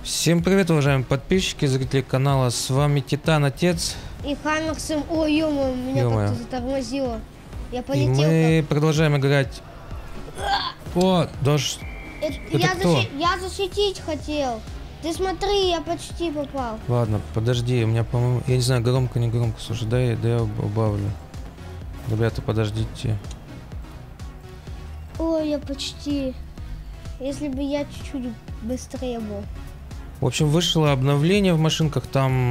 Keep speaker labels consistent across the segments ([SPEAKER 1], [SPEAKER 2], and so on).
[SPEAKER 1] Всем привет, уважаемые подписчики, зрители канала. С вами Титан Отец.
[SPEAKER 2] И Хаммерсом. Ой, ё-моё, меня как-то затормозило. Я
[SPEAKER 1] И
[SPEAKER 2] полетел.
[SPEAKER 1] мы продолжаем играть. О, дождь.
[SPEAKER 2] Я защитить хотел. Ты смотри, я почти попал.
[SPEAKER 1] Ладно, подожди, у меня, по-моему, я не знаю, громко, не громко. Слушай, да я убавлю. Ребята, подождите.
[SPEAKER 2] Ой, я почти. Если бы я чуть-чуть быстрее был.
[SPEAKER 1] В общем, вышло обновление в машинках, там...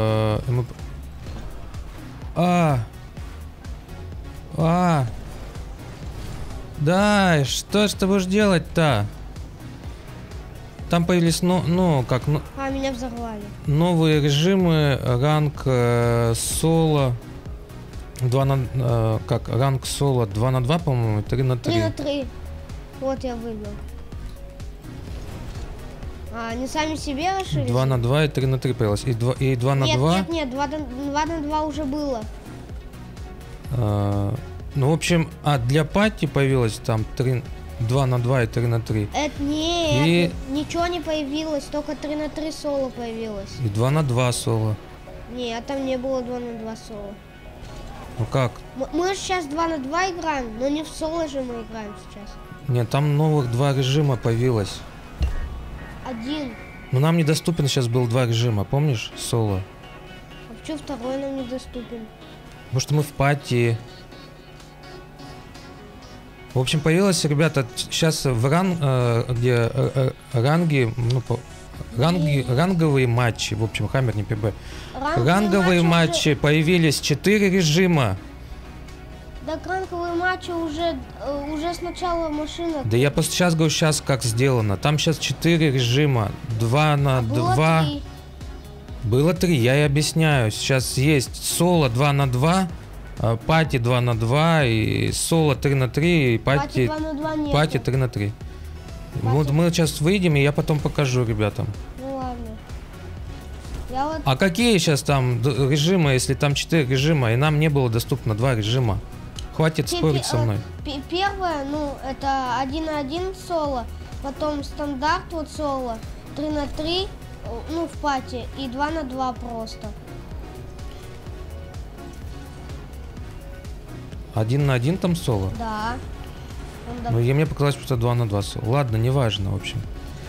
[SPEAKER 1] Да, что ж ты будешь делать-то? Там появились,
[SPEAKER 2] Меня взорвали.
[SPEAKER 1] новые режимы, ранг соло. Ранг соло 2 на 2, по-моему, 3 на 3.
[SPEAKER 2] 3 на 3. Вот я выбрал. Они сами себе решили?
[SPEAKER 1] 2 на 2 и 3 на 3 появилось. И 2 на 2.
[SPEAKER 2] Нет, 2 на 2 уже было.
[SPEAKER 1] Ну, в общем, для пати появилось там 2 на 2 и 3 на 3.
[SPEAKER 2] Нет, ничего не появилось, только 3 на 3 соло появилось.
[SPEAKER 1] И 2 на 2 соло.
[SPEAKER 2] Нет, там не было 2 на 2 соло.
[SPEAKER 1] Ну как?
[SPEAKER 2] Мы же сейчас 2 на 2 играем, но не в соло же мы играем сейчас.
[SPEAKER 1] Нет, там новых 2 режима появилось.
[SPEAKER 2] Один.
[SPEAKER 1] Но нам недоступен сейчас был 2 режима, помнишь? Соло.
[SPEAKER 2] А почему второй нам недоступен?
[SPEAKER 1] Потому что мы в пати. В общем, появилось, ребята, сейчас в ранговые матчи, в общем, Хаммер не ПБ. Ранговые матчи появились 4 режима.
[SPEAKER 2] Да, ранговые матчи уже с начала машины.
[SPEAKER 1] Да я просто сейчас говорю, сейчас как сделано. Там сейчас 4 режима. 2 на 2. Было 3, я и объясняю. Сейчас есть соло 2 на 2. Пати 2 на 2 и соло 3 на 3 и пати 3 на 3. Вот мы сейчас выйдем, и я потом покажу ребятам.
[SPEAKER 2] Ну ладно.
[SPEAKER 1] А какие сейчас там режимы, если там 4 режима, и нам не было доступно 2 режима? Хватит спорить со мной.
[SPEAKER 2] Первое, это 1 на 1 соло, потом стандарт вот соло, 3 на 3, в пати, и 2 на 2 просто.
[SPEAKER 1] 1 на 1 там соло?
[SPEAKER 2] Да.
[SPEAKER 1] Ну, мне показалось, что 2 на 2 соло. Ладно, неважно, в общем.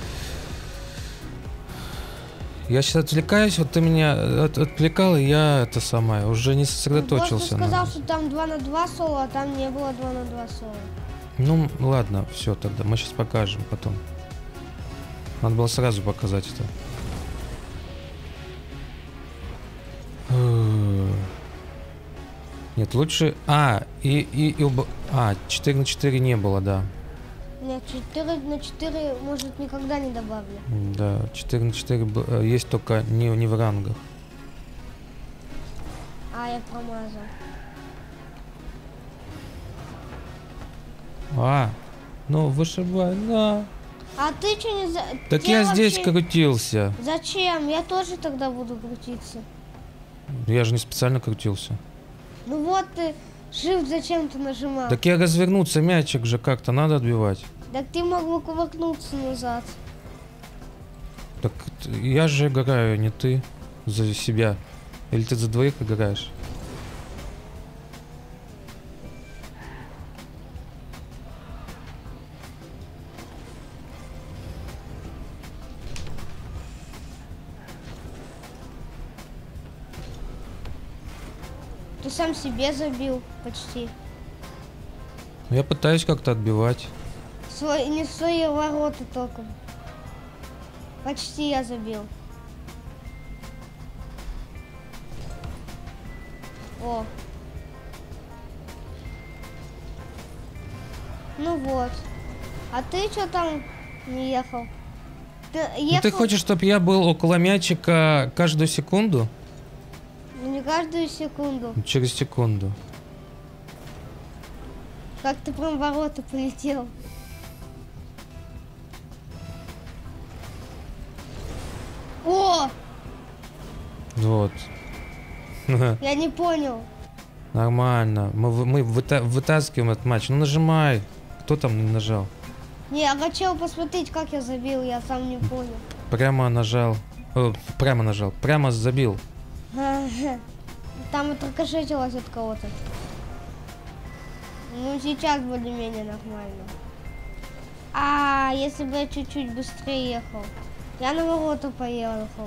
[SPEAKER 1] Я сейчас отвлекаюсь, вот ты меня отвлекал, и я уже не сосредоточился.
[SPEAKER 2] Ты сказал, что там 2 на 2 соло, а там не было 2 на 2 соло.
[SPEAKER 1] Ну, ладно, все тогда, мы сейчас покажем потом. Надо было сразу показать это. Нет, лучше... 4 на 4 не было, да.
[SPEAKER 2] Нет, 4 на 4, может, никогда не добавлю.
[SPEAKER 1] Да, 4 на 4 есть, только не в рангах.
[SPEAKER 2] Я промазал.
[SPEAKER 1] Ну, вышибай, да.
[SPEAKER 2] А ты что не...
[SPEAKER 1] Так я здесь крутился.
[SPEAKER 2] Зачем? Я тоже тогда буду крутиться.
[SPEAKER 1] Я же не специально крутился.
[SPEAKER 2] Ну вот ты... Shift зачем ты нажимал?
[SPEAKER 1] Так я развернуться, мячик же как-то надо отбивать.
[SPEAKER 2] Так ты мог бы кувыркнуться назад.
[SPEAKER 1] Так я же играю, не ты. За себя. Или ты за двоих играешь?
[SPEAKER 2] Ты сам себе забил почти.
[SPEAKER 1] Я пытаюсь как-то отбивать.
[SPEAKER 2] Не свои ворота только. Почти я забил. О. Ну вот. А ты что там не ехал?
[SPEAKER 1] Ты хочешь, чтобы я был около мячика каждую секунду?
[SPEAKER 2] Не каждую секунду.
[SPEAKER 1] Через секунду.
[SPEAKER 2] Как ты прям в ворота полетел. О!
[SPEAKER 1] Вот.
[SPEAKER 2] Я не понял.
[SPEAKER 1] Нормально. Мы вытаскиваем этот матч. Ну нажимай. Кто там не нажал?
[SPEAKER 2] Не, я хотел посмотреть, как я забил, я сам не понял.
[SPEAKER 1] прямо нажал. Прямо забил.
[SPEAKER 2] Там отрикошетилось от кого-то. Ну, сейчас более-менее нормально. А, если бы я чуть-чуть быстрее ехал. Я на ворота поехал.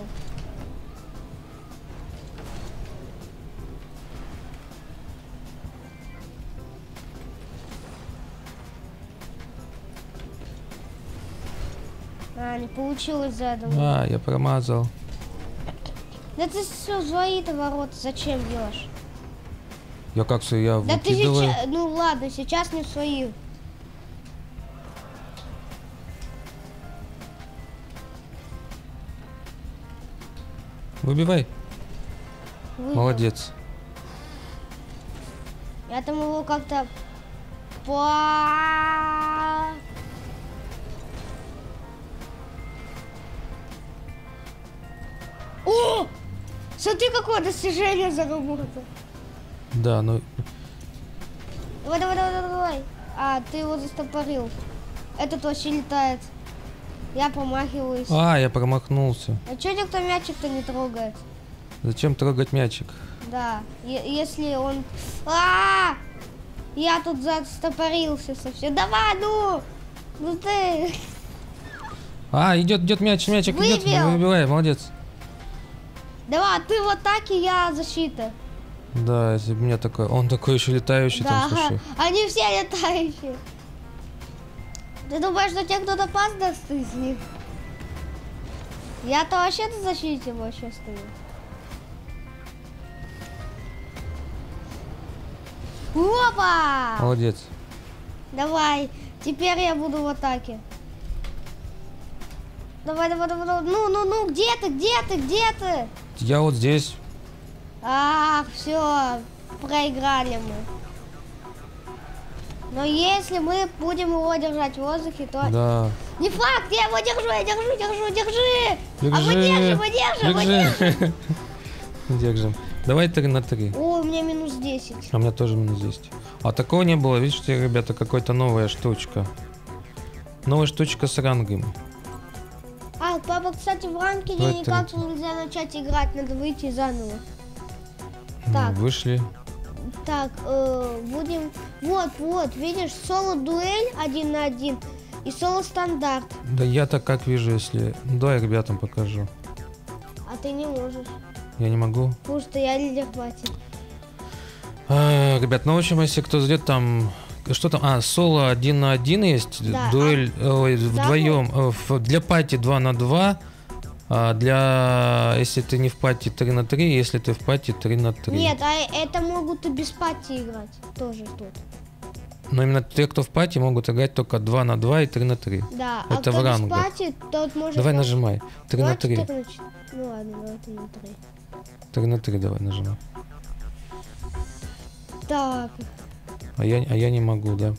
[SPEAKER 2] А, не получилось за это.
[SPEAKER 1] А, я промазал.
[SPEAKER 2] Да ты все, свои-то ворота зачем делаешь?
[SPEAKER 1] Я как все, я
[SPEAKER 2] Да ты
[SPEAKER 1] выкидываю.
[SPEAKER 2] сейчас, ну ладно, сейчас не в свои.
[SPEAKER 1] Выбивай.
[SPEAKER 2] Выбил.
[SPEAKER 1] Молодец.
[SPEAKER 2] Я там его как-то О! Смотри, какое достижение заработал.
[SPEAKER 1] Да, ну
[SPEAKER 2] Давай. А, ты его застопорил. Этот вообще летает. Я промахиваюсь.
[SPEAKER 1] А, я промахнулся.
[SPEAKER 2] А чё никто мячик-то не трогает?
[SPEAKER 1] Зачем трогать мячик?
[SPEAKER 2] Да, если он... Я тут застопорился совсем. Давай, ну! Ну ты...
[SPEAKER 1] А, идет мячик идет.
[SPEAKER 2] Выбил.
[SPEAKER 1] Выбивай, молодец.
[SPEAKER 2] Давай, ты в атаке, я защита.
[SPEAKER 1] Да, если бы у меня такой... Он такой еще летающий там, слушай.
[SPEAKER 2] Они все летающие. Ты думаешь, что тебе кто-то пас даст из них? Я-то вообще на защите вообще стою. Опа!
[SPEAKER 1] Молодец.
[SPEAKER 2] Давай, теперь я буду в атаке. Давай. Ну, где ты?
[SPEAKER 1] Я вот здесь.
[SPEAKER 2] Ах, все, проиграли мы. Но если мы будем его держать в воздухе, то...
[SPEAKER 1] Да.
[SPEAKER 2] Не факт, я его держу. А мы держим.
[SPEAKER 1] Держим. Давай 3 на 3.
[SPEAKER 2] Ой, у меня минус 10.
[SPEAKER 1] А у меня тоже минус 10. А такого не было, видите, ребята, какая-то новая штучка. Новая штучка с рангом.
[SPEAKER 2] А, папа, кстати, в ранке
[SPEAKER 1] Давай
[SPEAKER 2] никак
[SPEAKER 1] 3.
[SPEAKER 2] нельзя начать играть, надо выйти заново.
[SPEAKER 1] Ну,
[SPEAKER 2] Так.
[SPEAKER 1] вышли.
[SPEAKER 2] Так, будем... Вот, видишь, соло-дуэль 1 на 1 и соло-стандарт.
[SPEAKER 1] Да я-то как вижу, если... Давай ребятам покажу.
[SPEAKER 2] А ты не можешь,
[SPEAKER 1] Я не могу.
[SPEAKER 2] потому что я лидер пати.
[SPEAKER 1] Ребят, ну в общем, если кто зайдет там... Что там? А, соло 1 на 1 есть,
[SPEAKER 2] Да,
[SPEAKER 1] дуэль вдвоем. Для пати 2 на 2. А для... Если ты не в пати 3 на 3, если ты в пати 3 на 3.
[SPEAKER 2] Нет, а это могут и без пати играть тоже тут.
[SPEAKER 1] Но именно те, кто в пати, могут играть только 2 на 2 и 3 на 3.
[SPEAKER 2] Да,
[SPEAKER 1] Это
[SPEAKER 2] а кто
[SPEAKER 1] в
[SPEAKER 2] без
[SPEAKER 1] рангах.
[SPEAKER 2] пати, тот может...
[SPEAKER 1] Давай нажимай. 3 на 3.
[SPEAKER 2] 4 Ну ладно, давай 3 на 3.
[SPEAKER 1] 3 на 3 давай нажимай.
[SPEAKER 2] Так,
[SPEAKER 1] А я не могу, да.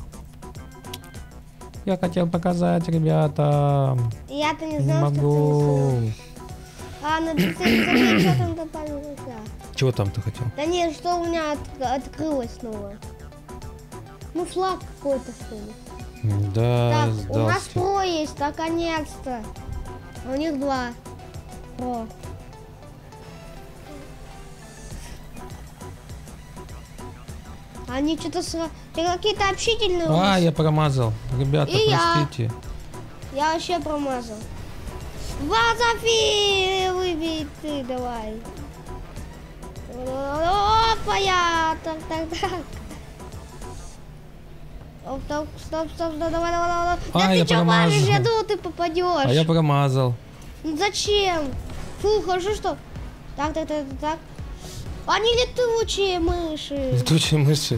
[SPEAKER 1] Я хотел показать, ребята.
[SPEAKER 2] я-то не
[SPEAKER 1] Не
[SPEAKER 2] знал, что ты
[SPEAKER 1] могу.
[SPEAKER 2] не А, надо ты что там добавилось?
[SPEAKER 1] Чего там ты хотел?
[SPEAKER 2] Да нет, что у меня открылось снова? Ну, флаг какой-то, что ли.
[SPEAKER 1] Да,
[SPEAKER 2] Так, у нас
[SPEAKER 1] сдался.
[SPEAKER 2] про есть, наконец-то. У них 2 про. Они что-то какие-то общительные. у
[SPEAKER 1] А,
[SPEAKER 2] нас.
[SPEAKER 1] я промазал. Ребята,
[SPEAKER 2] И я.
[SPEAKER 1] простите.
[SPEAKER 2] Я вообще промазал. Вазафи, выбей ты, давай. Опа, я. Так. Стоп, давай. Да
[SPEAKER 1] я
[SPEAKER 2] ты чё варишь?
[SPEAKER 1] промазал.
[SPEAKER 2] Я думал, ты попадешь.
[SPEAKER 1] А я промазал.
[SPEAKER 2] Ну зачем? Фу, хорошо, что... Так. Они летучие мыши.
[SPEAKER 1] Летучие мыши.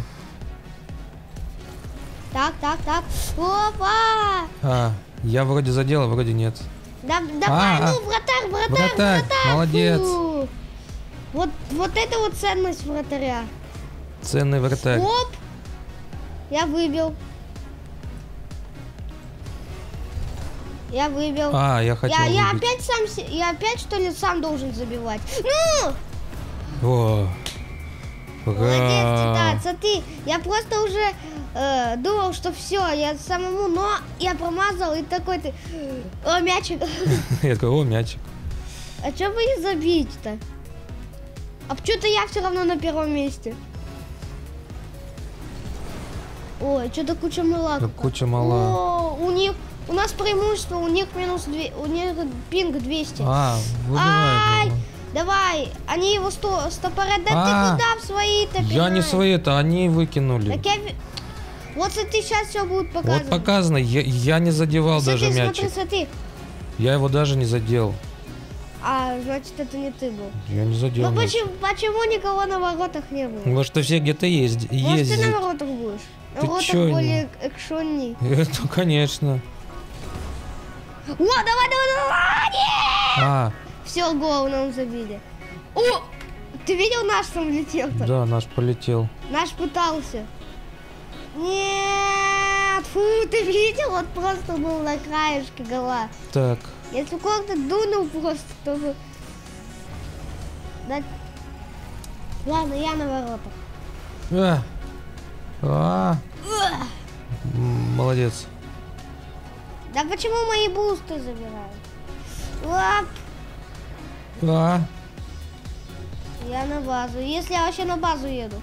[SPEAKER 2] Так. Опа!
[SPEAKER 1] А, я вроде задел, а вроде нет.
[SPEAKER 2] Давай, ну, вратарь.
[SPEAKER 1] Вратарь, молодец.
[SPEAKER 2] Фу. Вот это вот ценность вратаря.
[SPEAKER 1] Ценный вратарь.
[SPEAKER 2] Оп! Я выбил.
[SPEAKER 1] А, я хотел
[SPEAKER 2] Я
[SPEAKER 1] выбить.
[SPEAKER 2] я опять что ли сам должен забивать. Ну!
[SPEAKER 1] О,
[SPEAKER 2] Молодец,
[SPEAKER 1] ура.
[SPEAKER 2] Титан, смотри, я просто уже думал, что все, я самому, но я промазал и такой ты, о, мячик.
[SPEAKER 1] Я такой, о, мячик.
[SPEAKER 2] А что бы не забить-то? А почему-то я все равно на первом месте. Ой, что-то куча мала.
[SPEAKER 1] Куча мала.
[SPEAKER 2] О, у нас преимущество, у них минус 2, у них пинг 200.
[SPEAKER 1] Выбивай.
[SPEAKER 2] Давай, они его стопорят. Да ты куда в свои-то пинаешь?
[SPEAKER 1] Я не свои, это они выкинули.
[SPEAKER 2] Так вот смотри, сейчас все будет показано.
[SPEAKER 1] Вот показано, я не задевал даже мячик.
[SPEAKER 2] Смотри.
[SPEAKER 1] Я его даже не задел.
[SPEAKER 2] А, значит, это не ты был.
[SPEAKER 1] Я не задел.
[SPEAKER 2] Ну почему никого на воротах не было?
[SPEAKER 1] Может, что все где-то ездят.
[SPEAKER 2] Может, ты на воротах будешь? На воротах
[SPEAKER 1] чё,
[SPEAKER 2] более экшонней.
[SPEAKER 1] Это, конечно.
[SPEAKER 2] О, давай! Все, гол нам забили. О, ты видел, наш там летел-то?
[SPEAKER 1] Да, наш полетел.
[SPEAKER 2] Наш пытался. Нет, фу, ты видел? Вот просто был на краешке гола.
[SPEAKER 1] Так.
[SPEAKER 2] Если кто-то дунул просто, то бы... Да... Ладно, я на воротах.
[SPEAKER 1] Молодец.
[SPEAKER 2] Да почему мои бусты забирают? Я на базу. Если я вообще на базу еду.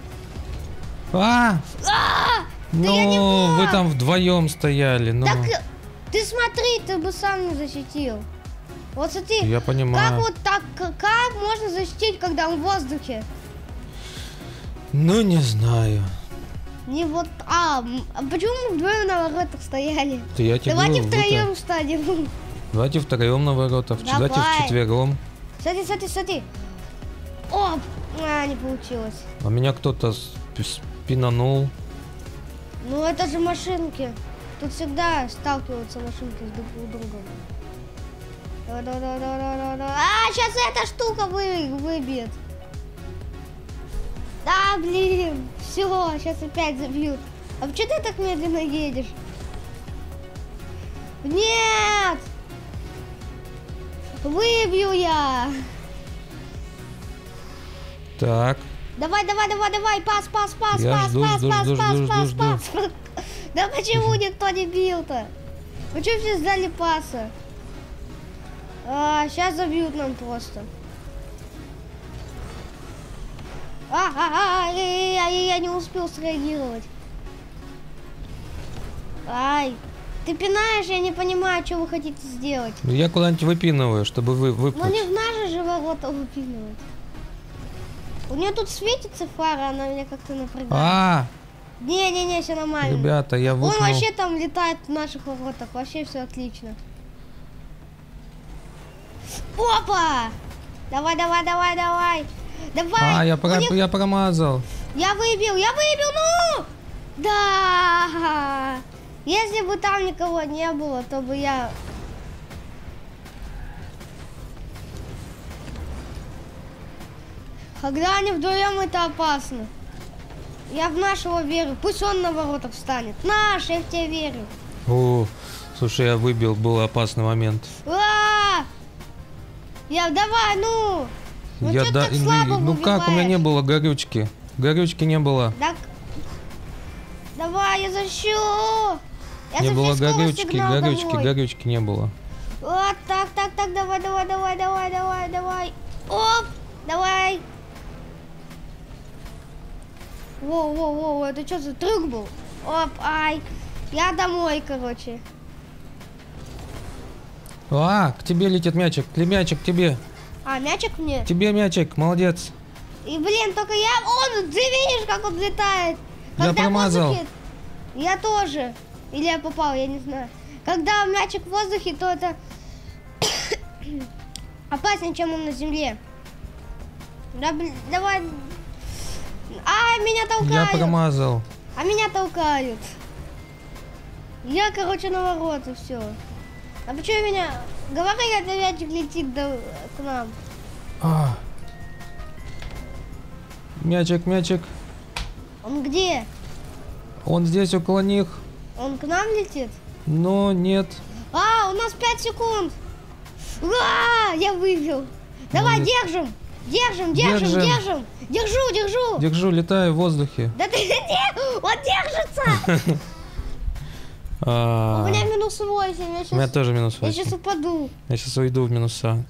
[SPEAKER 1] Ну, вы там вдвоем стояли. Ну.
[SPEAKER 2] Так, ты смотри, ты бы сам не защитил. Вот смотри.
[SPEAKER 1] Я понимаю.
[SPEAKER 2] Как вот так, как можно защитить, когда он в воздухе?
[SPEAKER 1] Ну, не знаю.
[SPEAKER 2] Не вот, а почему мы вдвоем на воротах стояли?
[SPEAKER 1] Да я тебе
[SPEAKER 2] Давайте
[SPEAKER 1] говорю,
[SPEAKER 2] втроем станем.
[SPEAKER 1] Давайте втроем на воротах. Давайте вчетвером.
[SPEAKER 2] Смотри. О, не получилось.
[SPEAKER 1] А меня кто-то спинанул.
[SPEAKER 2] Ну это же машинки. Тут всегда сталкиваются машинки с друг другом. Давай. Сейчас эта штука выбьет. Да, блин. Все, сейчас опять забьют. А почему ты так медленно едешь? Нет! Выбью я.
[SPEAKER 1] Так.
[SPEAKER 2] Давай, пас.
[SPEAKER 1] Я жду.
[SPEAKER 2] Да почему никто не бил-то? Почему все сдали паса? Сейчас забьют нам просто. Я не успел среагировать. Ай, ты пинаешь, я не понимаю, что вы хотите сделать.
[SPEAKER 1] Я куда-нибудь выпинываю, чтобы вы выплыть.
[SPEAKER 2] Ну не в наши же ворота выпинывать. У нее тут светится фара, она меня как-то напрягает. Не, все нормально.
[SPEAKER 1] Ребята, я выпнул.
[SPEAKER 2] Он вообще там летает в наших воротах, вообще все отлично. Опа! Давай.
[SPEAKER 1] Я промазал.
[SPEAKER 2] Я выбил, ну! Да! Если бы там никого не было, то бы я... Когда они вдвоем, это опасно. Я в нашего верю. Пусть он на воротах встанет. Наш, я в тебя верю.
[SPEAKER 1] О, слушай, я выбил, был опасный момент.
[SPEAKER 2] Давай, ну! Ну
[SPEAKER 1] как, у меня не было горючки. Горючки не было.
[SPEAKER 2] Так, давай, я защу.
[SPEAKER 1] Не было горючки не было.
[SPEAKER 2] Вот, так, давай. Оп, давай. Воу, это что за трюк был? Оп, ай. Я домой, короче.
[SPEAKER 1] К тебе летит мячик. Мячик к тебе.
[SPEAKER 2] Мячик мне?
[SPEAKER 1] Тебе мячик, молодец.
[SPEAKER 2] И, блин, только ты видишь, как он летает?
[SPEAKER 1] Я промазал.
[SPEAKER 2] Я тоже. Или я попал, я не знаю. Когда мячик в воздухе, то это опаснее, чем он на земле. Давай. Меня толкают.
[SPEAKER 1] Я промазал.
[SPEAKER 2] Меня толкают. Я, короче, на ворота, все. А почему меня... Говори, это мячик летит к нам.
[SPEAKER 1] Мячик.
[SPEAKER 2] Он где?
[SPEAKER 1] Он здесь, около них.
[SPEAKER 2] Он к нам летит?
[SPEAKER 1] Но нет.
[SPEAKER 2] У нас 5 секунд. Я выбил. Давай, держим. Держим.
[SPEAKER 1] Держим.
[SPEAKER 2] Держу.
[SPEAKER 1] Держу, летаю в воздухе.
[SPEAKER 2] Да ты где? Он держится. У меня минус 8.
[SPEAKER 1] У меня тоже минус 8.
[SPEAKER 2] Я сейчас упаду.
[SPEAKER 1] Я сейчас уйду в минуса.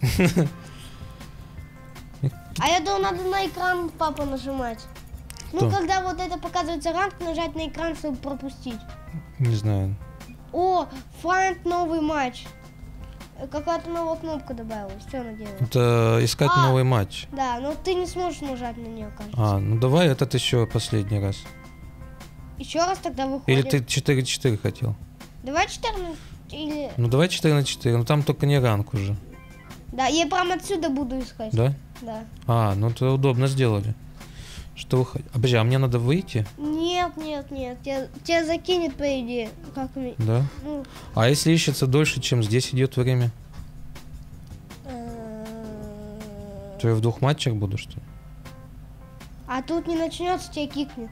[SPEAKER 2] А я думал, надо на экран папа нажимать.
[SPEAKER 1] Что?
[SPEAKER 2] Ну, когда вот это показывается ранг, нажать на экран, чтобы пропустить.
[SPEAKER 1] Не знаю.
[SPEAKER 2] О, Find новый матч. Какая-то новая кнопка добавилась. Что она делает?
[SPEAKER 1] Это искать новый матч.
[SPEAKER 2] Да, но ты не сможешь нажать на нее, кажется.
[SPEAKER 1] Ну давай этот еще последний раз.
[SPEAKER 2] Еще раз тогда выходит.
[SPEAKER 1] Или ты 4-4 хотел?
[SPEAKER 2] Давай 14 или...
[SPEAKER 1] Ну давай 4 на 4, но там только не ранг уже.
[SPEAKER 2] Да, я прям отсюда буду искать.
[SPEAKER 1] Да?
[SPEAKER 2] Да.
[SPEAKER 1] Ну это удобно сделали. Что выходит? Подожди, а мне надо выйти?
[SPEAKER 2] Нет. Тебя закинет, по идее. Как мне...
[SPEAKER 1] Да?
[SPEAKER 2] Ну,
[SPEAKER 1] А если ищется дольше, чем здесь идет время? То я в 2 матчах буду, что ли?
[SPEAKER 2] а тут не начнется, тебя кикнет.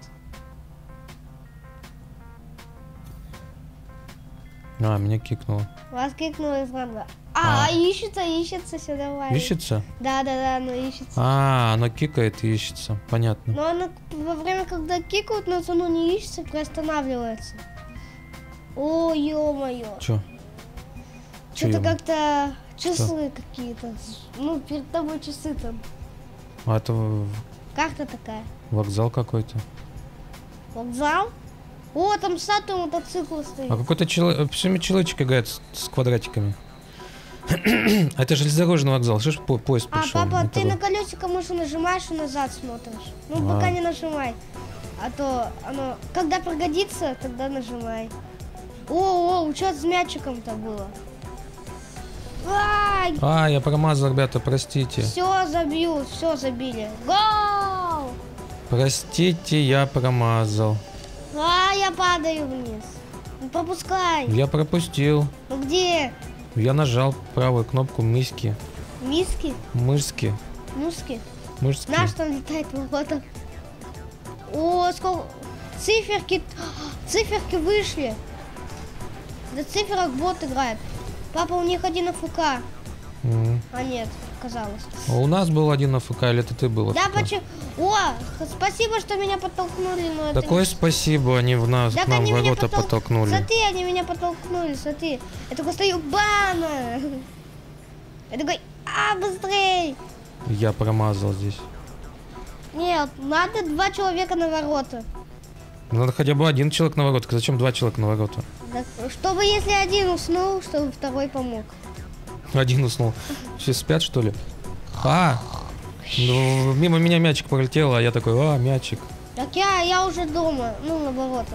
[SPEAKER 1] Меня кикнуло.
[SPEAKER 2] Вас кикнуло из ранга. Ищется, все, давай.
[SPEAKER 1] Ищется?
[SPEAKER 2] Да, оно ищется.
[SPEAKER 1] Оно кикает и ищется. Понятно.
[SPEAKER 2] Но оно во время, когда кикают, но оно не ищется, приостанавливается. О, ё-моё.
[SPEAKER 1] Чё?
[SPEAKER 2] Что-то как-то часы какие-то. Ну, перед тобой часы там.
[SPEAKER 1] Это
[SPEAKER 2] Карта такая.
[SPEAKER 1] вокзал какой-то.
[SPEAKER 2] Вокзал? О, там статуя мотоцикла стоит.
[SPEAKER 1] А какой-то человечек играет с квадратиками. Это железнодорожный вокзал. Что ж поезд пришел?
[SPEAKER 2] Папа, ты на колесико мыши нажимаешь и назад смотришь. Ну, пока не нажимай. А то оно, когда пригодится, тогда нажимай. О, что с мячиком-то было? Ай!
[SPEAKER 1] Я промазал, ребята, простите.
[SPEAKER 2] Все забили. Гол!
[SPEAKER 1] Простите, я промазал.
[SPEAKER 2] Я падаю вниз. Ну, пропускай.
[SPEAKER 1] Я пропустил.
[SPEAKER 2] Ну где?
[SPEAKER 1] Я нажал правую кнопку миски.
[SPEAKER 2] Миски?
[SPEAKER 1] Мышки.
[SPEAKER 2] Муски?
[SPEAKER 1] Мышки.
[SPEAKER 2] Наш там летает ворота. О, сколько... Циферки вышли. До циферок бот играет. Папа, у них один АФК. А нет, казалось.
[SPEAKER 1] У нас был один АФК, или это ты был?
[SPEAKER 2] Да, почему? О, спасибо, что меня подтолкнули. Но
[SPEAKER 1] Такое
[SPEAKER 2] это...
[SPEAKER 1] спасибо, они в нас,
[SPEAKER 2] так
[SPEAKER 1] к нам
[SPEAKER 2] они
[SPEAKER 1] ворота подтолкнули.
[SPEAKER 2] Смотри, они меня подтолкнули, смотри. Я такой стою, бана! Я такой, быстрей!
[SPEAKER 1] Я промазал здесь.
[SPEAKER 2] Нет, надо 2 человека на ворота.
[SPEAKER 1] Надо хотя бы 1 человек на ворота. Зачем 2 человека на ворота?
[SPEAKER 2] Так, чтобы если один уснул, чтобы второй помог.
[SPEAKER 1] 1 уснул. Все спят, что ли? Ну, мимо меня мячик пролетел, а я такой, мячик.
[SPEAKER 2] Так я уже дома, ну, на воротах.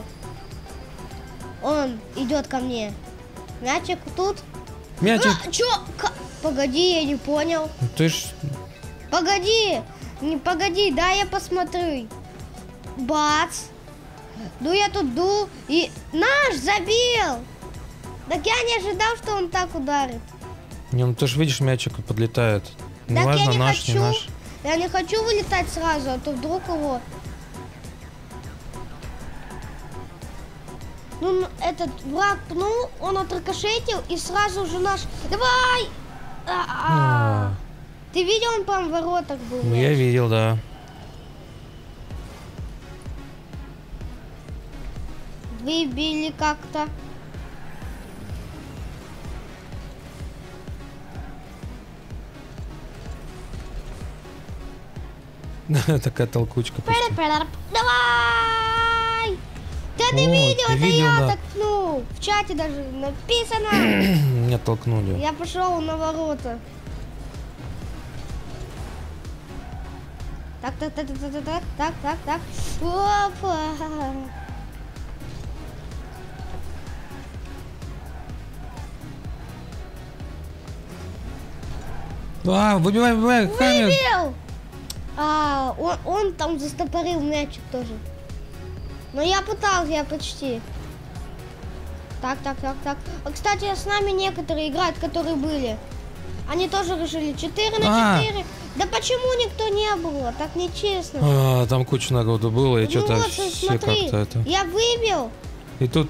[SPEAKER 2] Он идет ко мне. Мячик тут.
[SPEAKER 1] Мячик!
[SPEAKER 2] Чё? Погоди, я не понял.
[SPEAKER 1] Ты ж...
[SPEAKER 2] Погоди, да, я посмотрю. Бац. Я тут и наш забил. Так я не ожидал, что он так ударит.
[SPEAKER 1] Не, ну ты же видишь, мячик подлетает.
[SPEAKER 2] Так
[SPEAKER 1] Неважно,
[SPEAKER 2] я не
[SPEAKER 1] наш,
[SPEAKER 2] хочу.
[SPEAKER 1] не наш.
[SPEAKER 2] Я не хочу вылетать сразу, а то вдруг его... Ну, этот враг пнул, он отрикошетил и сразу же наш... Давай! Ты видел, он прям в воротах был?
[SPEAKER 1] Ну, я видел, да.
[SPEAKER 2] Выбили как-то.
[SPEAKER 1] Такая толкучка.
[SPEAKER 2] Давай! Да ты видел, это я толкнул. В чате даже написано.
[SPEAKER 1] Меня толкнули.
[SPEAKER 2] Я пошел на ворота. Так. Опа.
[SPEAKER 1] Выбивай, Хаммер.
[SPEAKER 2] Выбил! Он там застопорил мячик тоже. Но я пытался, я почти. Так. А, кстати, с нами некоторые играют, которые были. Они тоже решили 4 на 4. Да почему никто не был? Так нечестно.
[SPEAKER 1] Там куча народу было, и что-то
[SPEAKER 2] вот,
[SPEAKER 1] все
[SPEAKER 2] смотри,
[SPEAKER 1] как-то это.
[SPEAKER 2] Я выбил.
[SPEAKER 1] И тут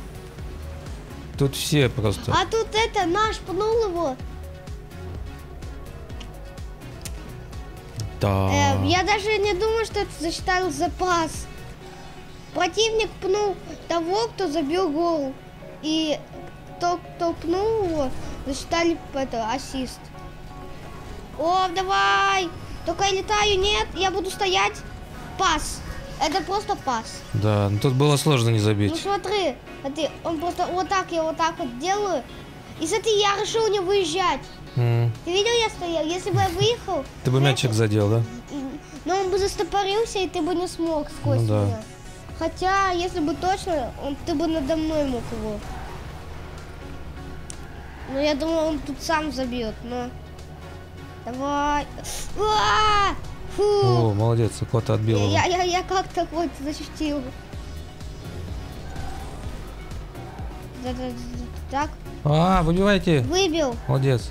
[SPEAKER 1] все просто.
[SPEAKER 2] А тут наш пнул его.
[SPEAKER 1] Да.
[SPEAKER 2] Я даже не думаю, что это засчитал запас. Противник пнул того, кто забил гол. И тот, кто пнул его, засчитали это, ассист. О, давай! Только я летаю, нет, я буду стоять. Пас. Это просто пас.
[SPEAKER 1] Да, ну тут было сложно не
[SPEAKER 2] Ну
[SPEAKER 1] забить.
[SPEAKER 2] смотри, он просто вот так, я вот так вот делаю. И смотри, я решил не выезжать.
[SPEAKER 1] М.
[SPEAKER 2] Ты видел, я стоял? Если бы я выехал,
[SPEAKER 1] Ты бы мячик задел, да?
[SPEAKER 2] но он бы застопорился, и ты бы не смог сквозь
[SPEAKER 1] Ну да.
[SPEAKER 2] меня. Хотя, если бы точно, ты бы надо мной мог его. Ну, я думаю, он тут сам забьет, но... Давай. Фу.
[SPEAKER 1] О, молодец, кот отбил его.
[SPEAKER 2] Я как-то вот защитил. Так,
[SPEAKER 1] А, выбивайте.
[SPEAKER 2] выбил.
[SPEAKER 1] Молодец.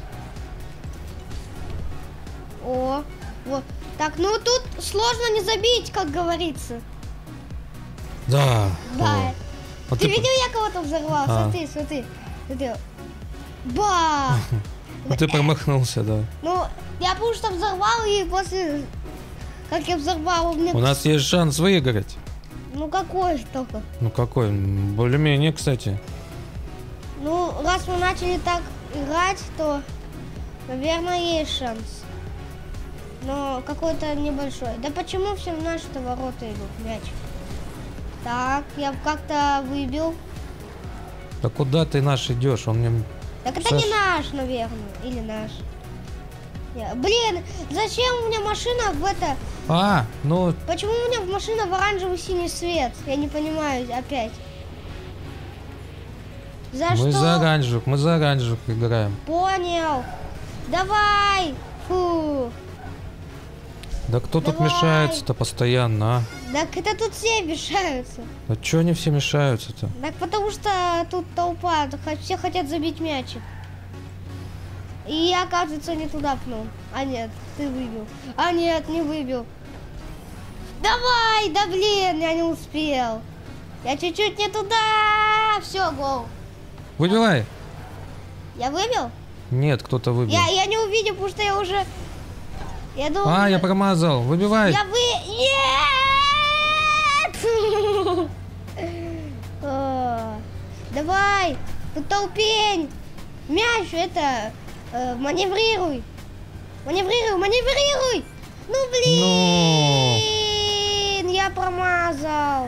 [SPEAKER 2] О, вот. Так, ну тут сложно не забить, как говорится.
[SPEAKER 1] Да.
[SPEAKER 2] Да.
[SPEAKER 1] О. Вот
[SPEAKER 2] Ты
[SPEAKER 1] ты,
[SPEAKER 2] видел, я кого-то взорвал?
[SPEAKER 1] А.
[SPEAKER 2] Смотри, смотри. Смотри. Ба!
[SPEAKER 1] вот ты промахнулся, да.
[SPEAKER 2] Ну, я потому что взорвал, и после, как я взорвал, у меня...
[SPEAKER 1] У нас есть шанс выиграть.
[SPEAKER 2] Ну, какой только.
[SPEAKER 1] Ну какой? Более-менее, кстати.
[SPEAKER 2] Ну, раз мы начали так играть, то, наверное, есть шанс. Но какой-то небольшой. Да почему все в наши-то ворота идут, мяч? Так, я как-то выбил.
[SPEAKER 1] Да куда ты наш идешь? Он мне...
[SPEAKER 2] Так это
[SPEAKER 1] Саш.
[SPEAKER 2] не наш, наверное. Или наш. Блин, зачем у меня машина в это...
[SPEAKER 1] А, ну,
[SPEAKER 2] Почему у меня машина в оранжевый синий свет? Я не понимаю опять. За
[SPEAKER 1] мы
[SPEAKER 2] что?
[SPEAKER 1] за оранжевых играем.
[SPEAKER 2] Понял. Давай. Фу.
[SPEAKER 1] Да кто тут
[SPEAKER 2] Давай.
[SPEAKER 1] мешается-то постоянно, а?
[SPEAKER 2] Так это тут все мешаются.
[SPEAKER 1] Да чё они все мешаются-то?
[SPEAKER 2] Так потому что тут толпа, все хотят забить мячик. И я, оказывается, не туда пнул. А нет, ты выбил. А нет, не выбил. Давай, да блин, я не успел. Я чуть-чуть не туда. Все, гол.
[SPEAKER 1] Выбивай!
[SPEAKER 2] Я выбил?
[SPEAKER 1] Нет, кто-то выбил.
[SPEAKER 2] Я не увидел, потому что я уже... Я думал,
[SPEAKER 1] А, я
[SPEAKER 2] уже-
[SPEAKER 1] промазал. Выбивай!
[SPEAKER 2] Я Нет! О, давай! Тут толпень! Мяч, это... маневрируй! Маневрируй! Ну, блин! Я промазал!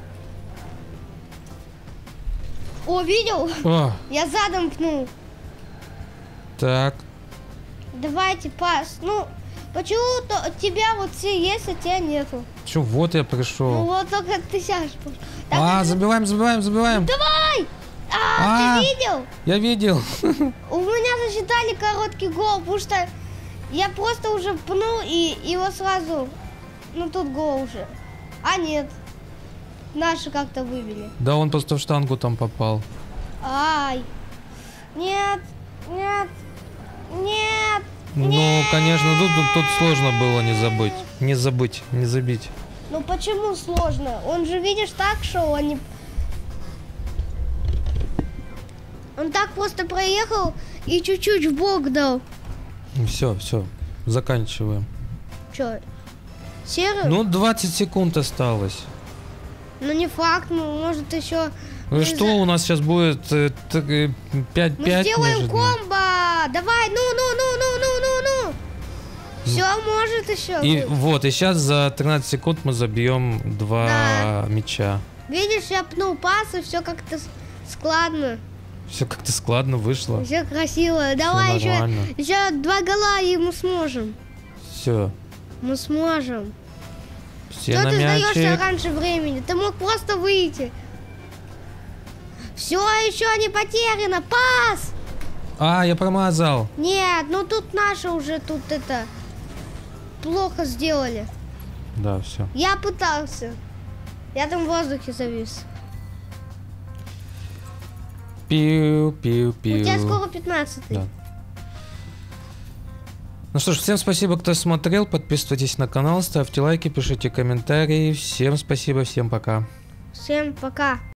[SPEAKER 2] О, видел?
[SPEAKER 1] О,
[SPEAKER 2] Я задом пнул.
[SPEAKER 1] так.
[SPEAKER 2] Давайте, пас. Ну, почему-то у тебя вот все есть, а тебя нету.
[SPEAKER 1] Чё, вот я
[SPEAKER 2] Ну
[SPEAKER 1] пришел.
[SPEAKER 2] вот только ты сядешь. Так,
[SPEAKER 1] А, забиваем.
[SPEAKER 2] давай!
[SPEAKER 1] А.
[SPEAKER 2] Ты видел?
[SPEAKER 1] Я видел.
[SPEAKER 2] У меня засчитали короткий гол, потому что я просто уже пнул и его сразу... Ну тут гол уже. А нет. Наши как-то выбили.
[SPEAKER 1] Да, он просто в штангу там попал.
[SPEAKER 2] Ай. Нет.
[SPEAKER 1] Ну, конечно, тут сложно было не забить.
[SPEAKER 2] Ну почему сложно? Он же, видишь, так шел, а не... Он так просто проехал и чуть-чуть в бок дал.
[SPEAKER 1] Все, заканчиваем.
[SPEAKER 2] Че? Серый?
[SPEAKER 1] Ну, 20 секунд осталось.
[SPEAKER 2] Ну не факт, ну может еще...
[SPEAKER 1] Ну и что, у нас сейчас будет 5-5
[SPEAKER 2] Мы сделаем
[SPEAKER 1] между-
[SPEAKER 2] комбо! Давай, ну. Все, может еще.
[SPEAKER 1] И вот, и сейчас за 13 секунд мы забьем 2
[SPEAKER 2] Да.
[SPEAKER 1] мяча.
[SPEAKER 2] Видишь, я пнул пас, и все как-то складно.
[SPEAKER 1] Все как-то складно вышло.
[SPEAKER 2] Все красиво. Давай
[SPEAKER 1] нормально.
[SPEAKER 2] еще 2 гола, и мы сможем.
[SPEAKER 1] Все.
[SPEAKER 2] Мы сможем.
[SPEAKER 1] Все
[SPEAKER 2] Что
[SPEAKER 1] на
[SPEAKER 2] ты сдаешься
[SPEAKER 1] мячик.
[SPEAKER 2] раньше времени? Ты мог просто выйти. Все, еще не потеряно. Пас!
[SPEAKER 1] А, я промазал.
[SPEAKER 2] Нет, ну тут наши уже тут это плохо сделали.
[SPEAKER 1] Да, все.
[SPEAKER 2] Я пытался. Я там в воздухе завис.
[SPEAKER 1] Пиу-пиу-пиу.
[SPEAKER 2] У тебя скоро 15-й.
[SPEAKER 1] Да. Ну что ж, всем спасибо, кто смотрел. Подписывайтесь на канал, ставьте лайки, пишите комментарии. Всем спасибо, всем пока.
[SPEAKER 2] Всем пока.